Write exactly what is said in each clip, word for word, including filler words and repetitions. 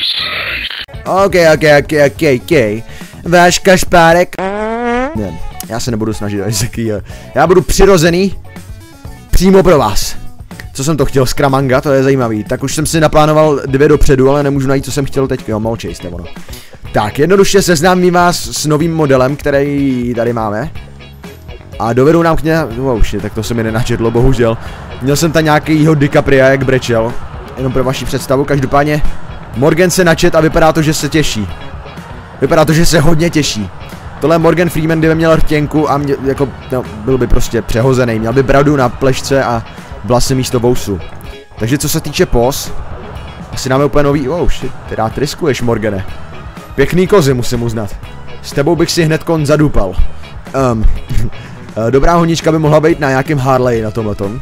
OK, OK, OK, OK, OK. Váš kašpárek. Ne, já se nebudu snažit o nic takovýho. Já budu přirozený přímo pro vás. Co jsem to chtěl? Skramanga, to je zajímavý. Tak už jsem si naplánoval dvě dopředu, ale nemůžu najít, co jsem chtěl teď. Jo, molčej jste ono. Tak, jednoduše seznámím vás s novým modelem, který tady máme. A dovedou nám k ně... Wow, shit, tak to se mi nenačetlo, bohužel. Měl jsem tam nějakýho DiCapria, jak brečel. Jenom pro vaši představu, každopádně Morgan se načet a vypadá to, že se těší. Vypadá to, že se hodně těší. Tohle je Morgan Freeman, kdyby měl rtěnku a mě, jako, no, byl by prostě přehozený. Měl by bradu na plešce a vlasy místo vousu. Takže co se týče pos, asi máme úplně nový... Wow, shit, ty rád riskuješ, Morgane. Pěkný kozy, musím uznat. S tebou bych si hned kon zadupal. Um, dobrá honička by mohla být na nějakém Harley na tomhletom.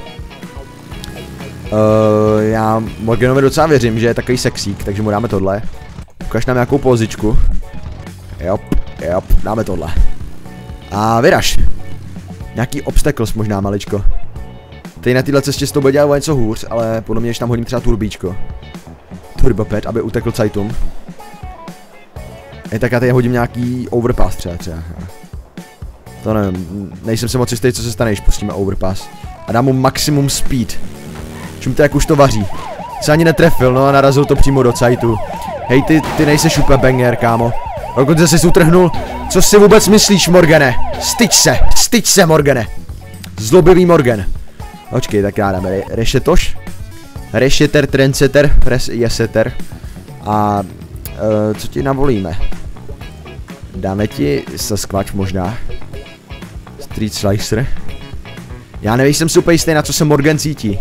Uh, já Morganovi docela věřím, že je takový sexík, takže mu dáme tohle. Ukaž nám nějakou pozičku. Jop, jop, dáme tohle. A vyraž. Nějaký obstacles možná maličko. Tady na téhle cestě s to bude dělat o něco hůř, ale podle mě, že tam hodím třeba turbíčko. Turboped, aby utekl cajtum. I tak já tady hodím nějaký overpass třeba třeba. To nevím, nejsem se moc jistý, co se stane, když pustíme overpass. A dám mu maximum speed. Čím to jak už to vaří. Se ani netrefil, no a narazil to přímo do cajtu. Hej, ty, ty nejseš úplně banger, kámo. Dokonce jsi utrhnul. Co si vůbec myslíš, Morgane? Styč se, styč se, Morgane. Zlobivý Morgan. Počkej, tak já dáme re rešetoš. Rešeter, trendsetter, pres jeseter. A uh, co ti navolíme? Dáme ti Sasquatch možná. Street Slicer. Já nevím, jsem si úplně jistý, na co se Morgan cítí.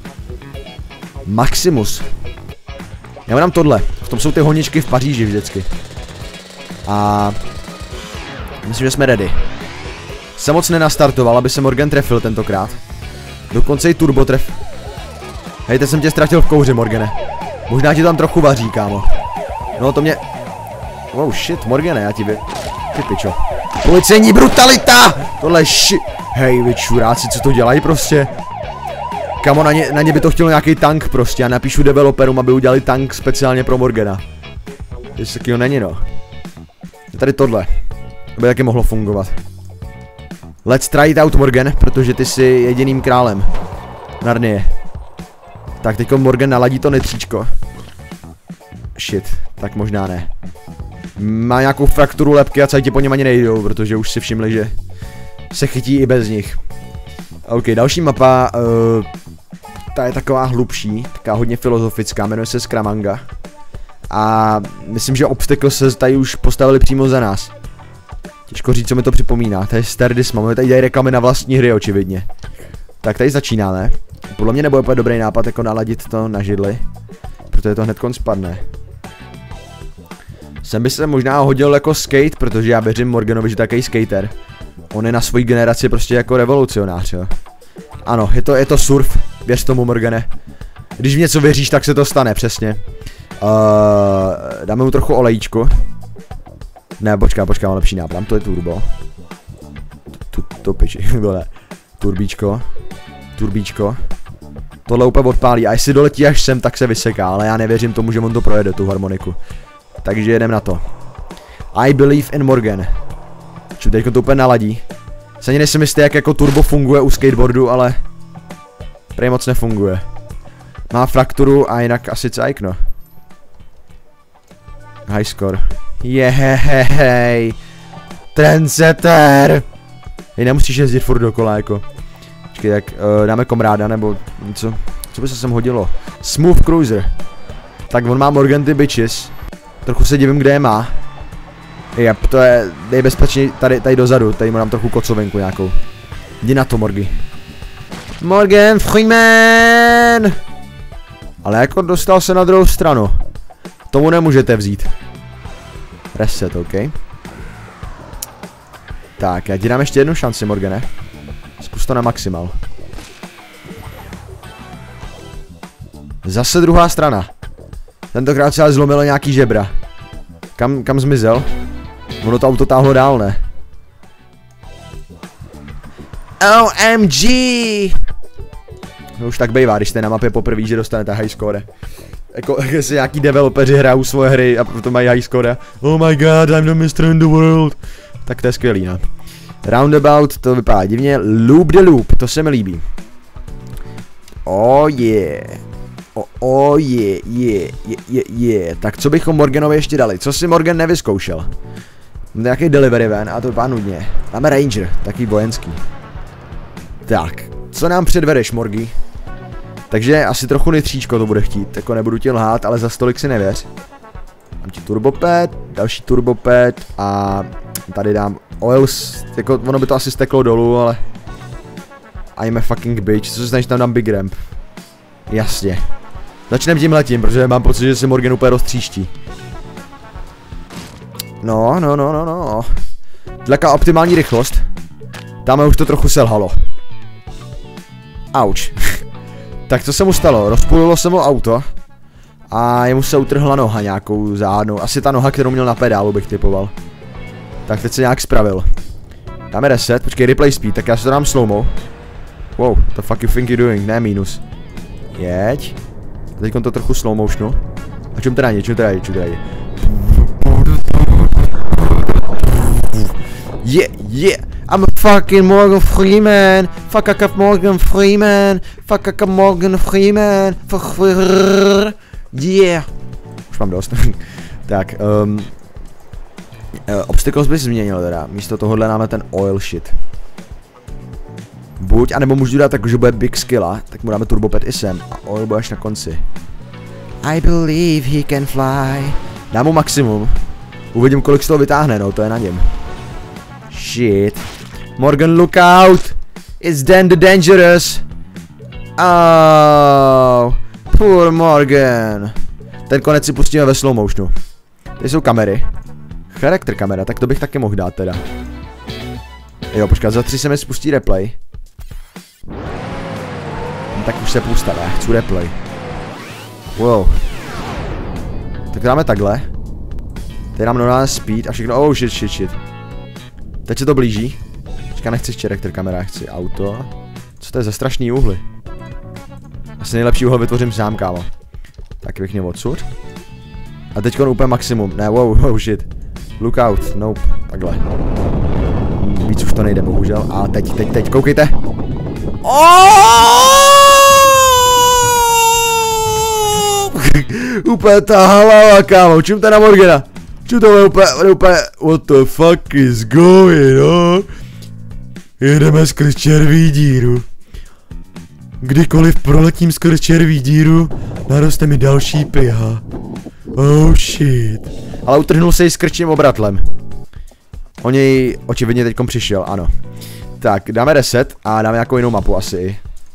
Maximus. Já dám tohle. V tom jsou ty honičky v Paříži vždycky. A myslím, že jsme ready. Jsem moc nenastartoval, aby se Morgan trefil tentokrát. Dokonce i turbo tref. Hej, teď jsem tě ztratil v kouři, Morgane. Možná ti tam trochu vaří, kámo. No to mě... Wow, shit, Morgane, já ti vy... Ty pičo. Policejní brutalita! Tohle je shit. Hej, vy čuráci, co to dělají prostě? Kamo, na ně, na ně by to chtělo nějaký tank prostě. Já napíšu developerům, aby udělali tank speciálně pro Morgana. Jestli takovýho není, no. Tady tohle. To by taky mohlo fungovat. Let's try it out, Morgan, protože ty jsi jediným králem Narnie. Tak teďko Morgan naladí to netříčko. Shit, tak možná ne. Má nějakou frakturu lebky a cajti po něm ani nejdou, protože už si všimli, že se chytí i bez nich. OK, další mapa, uh, ta je taková hlubší, taková hodně filozofická, jmenuje se Skramanga. A myslím, že obstacle se tady už postavili přímo za nás. Těžko říct, co mi to připomíná, to je Stardust, máme tady dělají reklamy na vlastní hry, očividně. Tak tady začínáme. Podle mě nebude úplně dobrý nápad jako naladit to na židli, protože to hnedkon spadne. Sem by se možná hodil jako skate, protože já věřím Morganovi, že takový skater. On je na svojí generaci prostě jako revolucionář, jo. Ano, je to, je to surf, věř tomu, Morgane. Když v něco věříš, tak se to stane, přesně. Uh, dáme mu trochu olejčku. Ne, počká, počká, mám lepší nápad, to je turbo. Tu, to piči, tohle. Turbíčko. Turbíčko. Tohle úplně odpálí a jestli doletí až sem, tak se vyseká, ale já nevěřím tomu, že on to projede, tu harmoniku. Takže jedem na to. I believe in Morgan. Čím teďko to úplně naladí. Se ani nejsem jistý, jak jako turbo funguje u skateboardu, ale prej moc nefunguje. Má frakturu a jinak asi cajk, no. High score. Jehehej. Trendsetter. Hej, nemusíš jezdit furt dokola, jako. Počkej, tak uh, dáme komráda, nebo něco. Co by se sem hodilo? Smooth Cruiser. Tak on má Morgan ty bitches. Trochu se divím, kde je má. Jep, to je nejbezpečnější tady, tady dozadu. Tady mu dám trochu kocovinku nějakou. Jdi na to, Morgy. Morgan Freeman! Ale jako dostal se na druhou stranu. Tomu nemůžete vzít. Reset, OK. Tak, já ti dám ještě jednu šanci, Morgane. Zkus to na maximal. Zase druhá strana. Tentokrát se ale zlomilo nějaký žebra. Kam, kam zmizel? Ono to auto táhlo dál, ne? O M G! No už tak bejvá, když jste na mapě poprvé, že dostanete high score. Jako, jestli nějaký developeři hrajou svoje hry a proto mají high score. Oh my god, I'm the mister in the world. Tak to je skvělý, no. Roundabout, to vypadá divně. Loop the loop, to se mi líbí. Oh yeah. Oh, oh yeah, yeah, yeah, yeah, yeah. Tak co bychom Morganovi ještě dali? Co si Morgan nevyzkoušel? Nějaký delivery van, a to vypadá nudně. Máme Ranger, taky vojenský. Tak, co nám předvedeš, Morgy? Takže asi trochu nitříčko to bude chtít, jako nebudu ti lhát, ale za stolik si nevěř. Dám ti turbopad, další turbopad a tady dám oils, jako ono by to asi steklo dolů, ale I'm a fucking bitch, co se snažíš, tam dám big ramp. Jasně. Začneme tím letím, protože mám pocit, že se Morgan úplně roztříští. No, no, no, no, no. Taká optimální rychlost. Tam už to trochu selhalo. Auč. Tak co se mu stalo? Rozpůlilo se mu auto. A jemu se utrhla noha nějakou záhadnou. Asi ta noha, kterou měl na pedálu, bych typoval. Tak teď se nějak spravil. Dáme reset, počkej, replay speed, tak já si to dám slowmo. Wow, what the fuck you think you're doing? Ne, minus. Jeď. Teď to trochu slow motionu. A čem teda jde, čem teda jde, čem teda jde. Yeah, yeah. I'm a fucking Morgan Freeman. Fuck up Morgan Freeman. Fuck up Morgan Freeman. Yeah. Už mám dost. Tak, um, uh, obstacles bys změnil teda. Místo tohohle máme ten oil shit. Buď, anebo můžu dát tak, že bude big skilla, tak mu dáme turbopad i sem. A oil bude až na konci. I believe he can fly. Dám mu maximum. Uvidím, kolik z toho vytáhne, no, to je na něm. Shit. Morgan, look out! It's then the dangerous. Oh, poor Morgan. Ten konec si pustíme ve slow motionu. Tady jsou kamery. Charakter kamera, tak to bych taky mohl dát teda. Jo, počkat, za tři se mi spustí replay. No, tak už se pustá, já chci replay. Wow. Tak dáme takhle. Tady dám normálně speed a všechno, oh shit, shit, shit. Teď se to blíží. Počká, nechci charakter kamera, chci auto. Co to je za strašný úhly? Asi nejlepší úhel vytvořím sám, kámo. Tak pěkně odsud. A teď úplně maximum, ne, wow, wow, shit. Look out, nope, takhle. Víc už to nejde, bohužel. A teď, teď, teď, koukejte. Úplně ta hlava, kámo, čím to na Morgana? Čím to je úplně, úplně, what the fuck is going on? Jedeme skrz červí díru. Kdykoliv proletím skrz červí díru, naroste mi další piha. Oh shit. Ale utrhnul se jí s krčím obratlem. O něj očividně teďkom přišel, ano. Tak, dáme reset a dáme nějakou jinou mapu asi.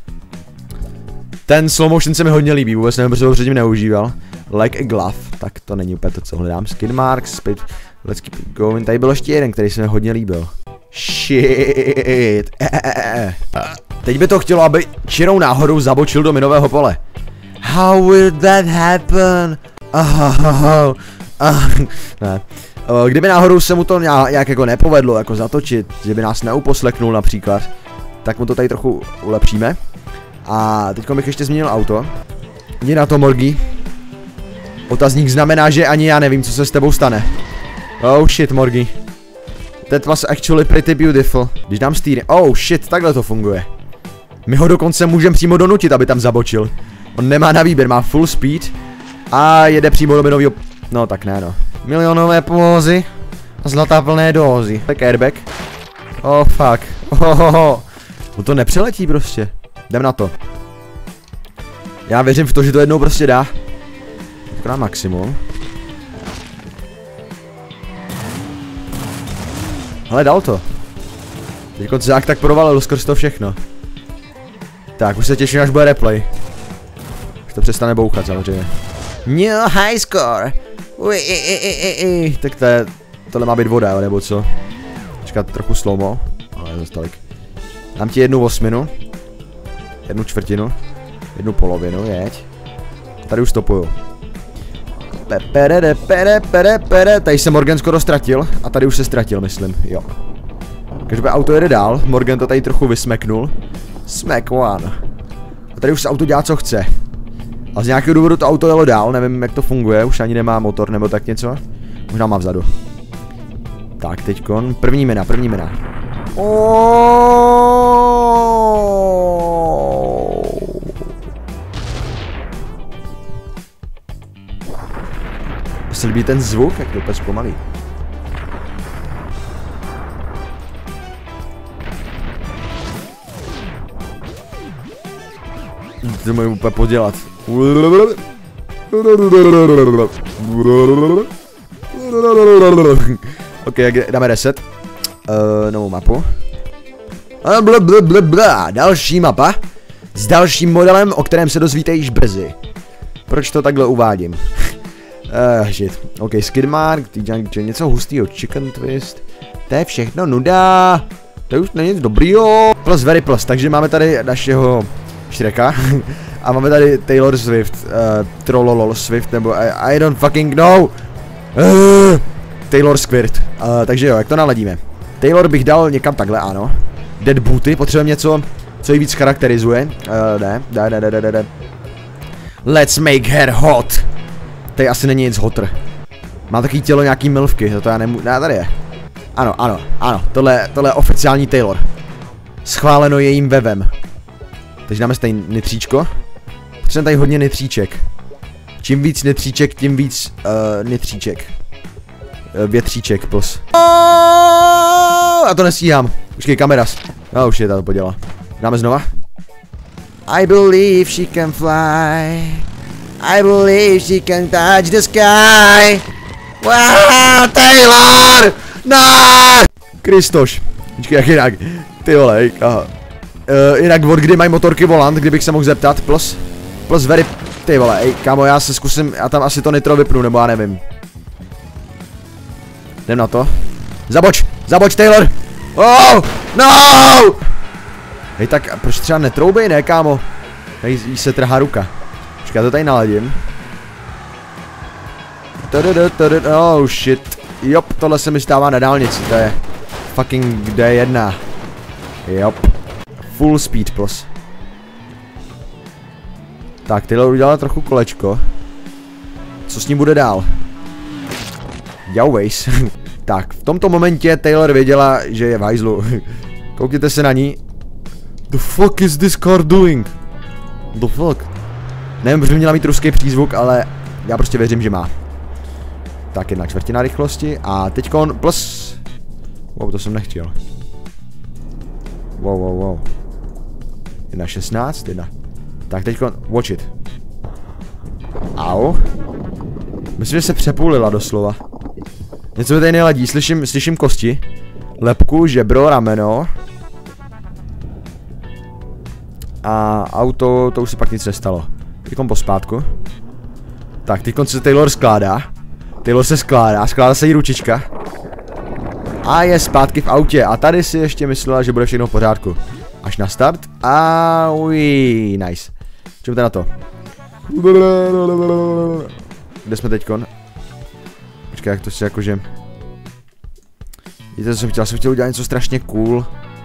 Ten slow motion se mi hodně líbí, vůbec nevím, protože ho předtím neužíval. Like a glove, tak to není úplně to, co hledám. Skin marks, speed, let's keep it going. Tady byl ještě jeden, který se mi hodně líbil. Shit. Teď by to chtělo, aby čirou náhodou zabočil do minového pole. How will that happen? Oh, oh, ne. Kdyby náhodou se mu to nějak jako nepovedlo, jako zatočit, že by nás neuposleknul například, tak mu to tady trochu ulepšíme. A teď bych ještě změnil auto. Jdi na to, Morgy. Otazník znamená, že ani já nevím, co se s tebou stane. Oh shit, Morgy. That was actually pretty beautiful. Když dám steering. Oh shit, takhle to funguje. My ho dokonce můžeme přímo donutit, aby tam zabočil. On nemá na výběr, má full speed. A jede přímo do minového... No tak ne, no. Milionové pózy a zlatá plné dózy. Tak airbag. Oh fuck. Oh, oh, oh. No to nepřeletí prostě. Jdem na to. Já věřím v to, že to jednou prostě dá. Tak na maximum. Ale dal to. Teď se jak tak provalil skrz to všechno. Tak, už se těším, až bude replay. Už to přestane bouchat samozřejmě. New high score. Ui, i, i, i, i. Tak to je, tohle má být voda, jo, nebo co? Počkat, trochu slowmo. Ale zase tolik. Dám ti jednu osminu. Jednu čtvrtinu. Jednu polovinu, jeď. Tady už stopuju. Pere, pere, pere, pere. Tady se Morgan skoro ztratil. A tady už se ztratil, myslím, jo. Každopádně auto jede dál. Morgan to tady trochu vysmeknul. Smack one. A tady už se auto dělá, co chce. A z nějakého důvodu to auto jelo dál, nevím jak to funguje, už ani nemá motor nebo tak něco. Možná má vzadu. Tak, teďkon, první mina, první mina. Mně se líbí ten zvuk, jak to úplně zpomalí. To můžu úplně podělat. Ok, dáme reset. Uh, novou mapu. Další mapa. S dalším modelem, o kterém se dozvíte již brzy. Proč to takhle uvádím? uh, shit. Ok, skidmark, něco hustýho, chicken twist. To je všechno nuda. To už není nic dobrýho. Plus very plus, takže máme tady našeho Shreka. A máme tady Taylor Swift, uh, Trollolol Swift, nebo I, I don't fucking know. Uh, Taylor Squirt. Uh, takže jo, jak to naladíme? Taylor bych dal někam takhle, ano. Dead booty, potřebujeme něco, co ji víc charakterizuje. Uh, ne, ne, ne, ne, ne, ne. Let's make her hot. Tady asi není nic hotter. Má takový tělo nějaký milvky, to já nemůžu, ne, tady je. Ano, ano, ano, tohle, tohle je oficiální Taylor. Schváleno jejím webem. Takže dáme stejný nitříčko. Potřebujeme tady hodně nitříček. Čím víc nitříček, tím víc uh, nitříček. Uh, větříček plus. A to nestíhám. Počkej, kameras. No už je to poděla. Dáme znova. I believe she can fly. I believe she can touch the sky. Wow, Taylor! No! Kristoš. Počkej, jak jinak. Ty vole, aha. Uh, jinak od kdy mají motorky volant, kdybych se mohl zeptat, plus, plus very, ty vole, ej, kámo, já se zkusím, já tam asi to nitro vypnu, nebo já nevím. Jdem na to. Zaboč, zaboč Taylor! Oh, no! Hej, tak proč třeba netroubej, ne, kámo? Tady jí se trhá ruka. Počkej, já to tady naladím. Oh shit. Jop, tohle se mi stává na dálnici, to je fucking D jedna. Jop. Full speed plus. Tak, Taylor udělala trochu kolečko. Co s ním bude dál? Jauways. Tak, v tomto momentě Taylor věděla, že je v hajzlu. Koukněte se na ní. The fuck is this car doing? The fuck? Nevím, proč by měla mít ruský přízvuk, ale já prostě věřím, že má. Tak, jedna čtvrtina rychlosti a teďkon plus. Wow, to jsem nechtěl. Wow, wow, wow. Jedna šestnáct, jedna. Tak teďkon, watch it. Au. Myslím, že se přepůlila doslova. Něco mi tady neladí, slyším, slyším kosti. Lebku, žebro, rameno. A auto, to už se pak nic nestalo. Teďkon pospátku. Tak, teďkon se Taylor skládá. Taylor se skládá, skládá se jí ručička. A je zpátky v autě. A tady si ještě myslela, že bude všechno v pořádku. Až na start. A ují, nice. Čujeme na to. Kde jsme teďkon? Počkej, jak to si jakože... Víte, co jsem chtěl? Jsem chtěl udělat něco strašně cool.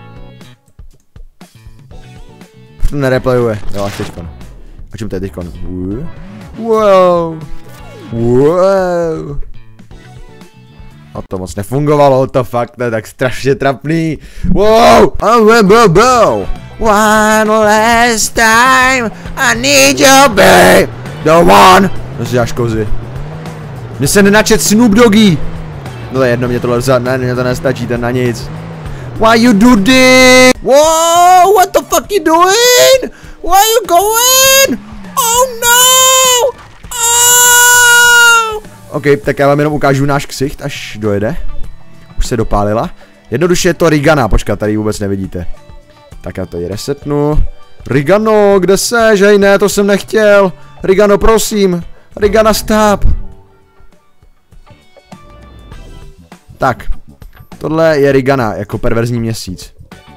Proč to nereplayuje? Jo, až teďkon. A čím to je teďkon? Wow. Wow. A to moc nefungovalo, to fakt ne, tak strašně trapný. Wow. Oh, wow, wow. One last time, I need you, babe. The one. To si až kozy. Mně se nenačet Snoop Doggy. No to je jedno, mě tohle ne, mě to nestačí, ten na nic. Why you do this? Whoa, what the fuck you doing? Where you going? Oh no! Oh! OK, tak já vám jenom ukážu náš ksicht, až dojede. Už se dopálila. Jednoduše je to Rigana, počkat, tady vůbec nevidíte. Tak já to ji resetnu. Rigano, kde seš? Hej, ne, to jsem nechtěl. Rigano, prosím. Rigana, stop. Tak. Tohle je Rigana, jako perverzní měsíc.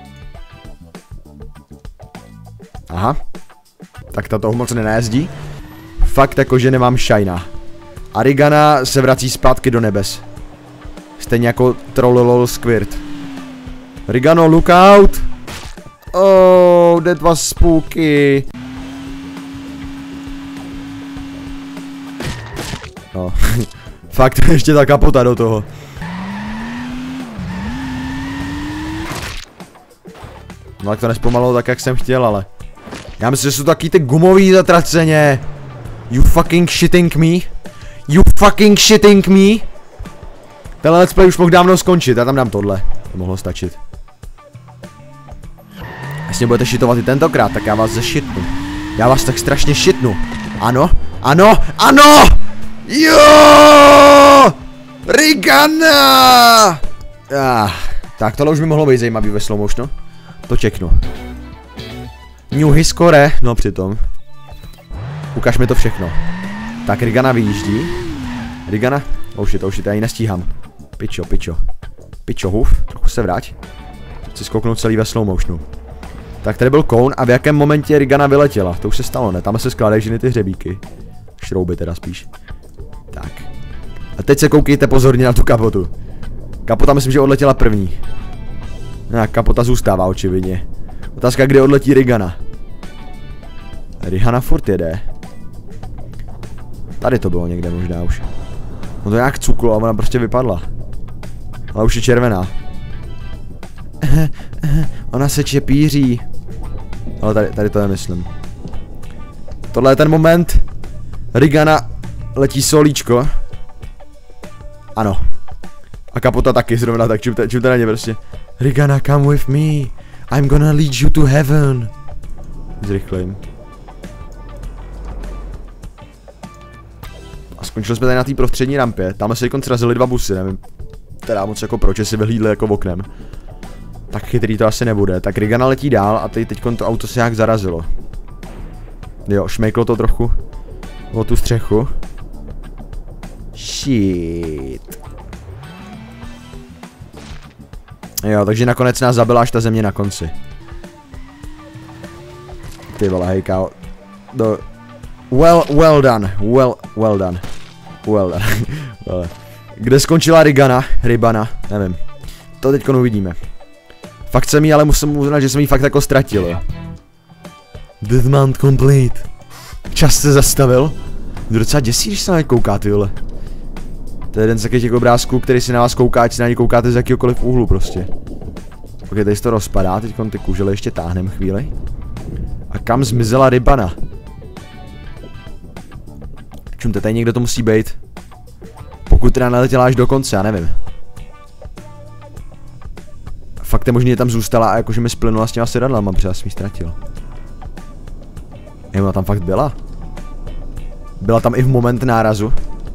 Aha. Tak tato moc nenajezdí. Fakt jako, že nemám shina. A Rigana se vrací zpátky do nebes. Stejně jako Trollolol Squirt. Rigano, look out! Oh, that was spooky. No. Fakt, ještě ta kapota do toho. No tak to nespomalilo tak, jak jsem chtěl, ale... Já myslím, že jsou taky ty gumový zatraceně. You fucking shitting me? You fucking shitting me? Tenhle let's play už mohl dávno skončit, já tam dám tohle. To mohlo stačit. Jestli budete shitovat i tentokrát, tak já vás zešitnu. Já vás tak strašně shitnu. Ano, ano, ano! Jo! Rigana! Ah, tak tohle už by mohlo být zajímavý ve slow motionu. To čeknu. New Hiskore, no přitom. Ukaž mi to všechno. Tak Rigana vyjíždí. Rigana? Oh shit, oh shit, já ji nestíhám. Pičo, pičo. Pičo, huf, trochu se vrať. Chci zkouknout celý ve slow motionu. Tak tady byl koun a v jakém momentě Rigana vyletěla? To už se stalo, ne? Tam se skládají ženy ty hřebíky. Šrouby teda spíš. Tak. A teď se koukejte pozorně na tu kapotu. Kapota myslím, že odletěla první. No, kapota zůstává očividně. Otázka, kdy odletí Rigana. Rigana furt jede. Tady to bylo někde možná už. No to nějak cuklo a ona prostě vypadla. Ale už je červená. Ona se čepíří. Ale tady, tady to nemyslím. Tohle je ten moment. Rigana letí solíčko. Ano. A kapota taky zrovna tak, čupte, čupte na ně prostě. Rigana, come with me. I'm gonna lead you to heaven. Zrychlejím. A skončili jsme tady na té prostřední rampě. Tam se teď srazili dva busy, nevím. Teda moc jako proč, si vyhlídli jako oknem. Tak chytrý to asi nebude. Tak Rigana letí dál a teď teďkon to auto se nějak zarazilo. Jo, šmejklo to trochu o tu střechu. Shit. Jo, takže nakonec nás zabila až ta země na konci. Ty vole, hej kámo. Do... Well, well done, well, well done. Well done. Kde skončila Rigana? Ribana, nevím. To teďko uvidíme. Fakt jsem jí, ale musím uznat, že jsem jí fakt jako ztratil, jo. Deathmount complete. Čas se zastavil. To docela děsí, když se na ně kouká, ty vole. To je jeden z takových těch obrázků, který si na vás kouká, ať si na ně koukáte z jakýhokoliv úhlu prostě. Ok, tady se to rozpadá, teď ty kužele ještě táhnem chvíli. A kam zmizela Ribana? Čumte, tady někdo to musí být. Pokud teda neletěla až do konce, já nevím. Fakt je možný, že tam zůstala a jakože mi splynula s těma sedadlama, protože já jsem ji ztratil. Ona tam fakt byla. Byla tam i v moment nárazu.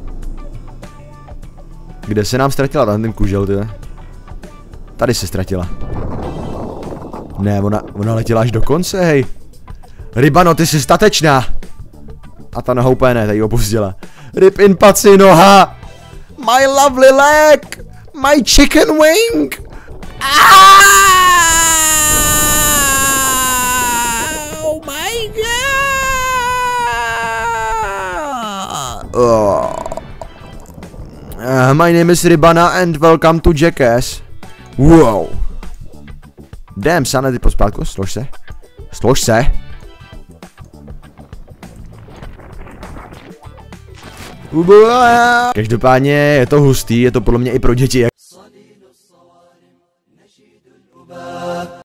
Kde se nám ztratila tam ten kužel, ty? Tady se ztratila. Ne, ona, ona letěla až do konce, hej. Ribano, ty jsi statečná. A ta noha úplně ne, ta ji opustila. Rip in paci, noha. My lovely leg. My chicken wing. Oh my god. Oh. Uh, my name is Ribana and welcome to Jackass. Wow. Damn, Sane, ty pospátku, slož se. Slož se. Každopádně je to hustý, je to podle mě i pro děti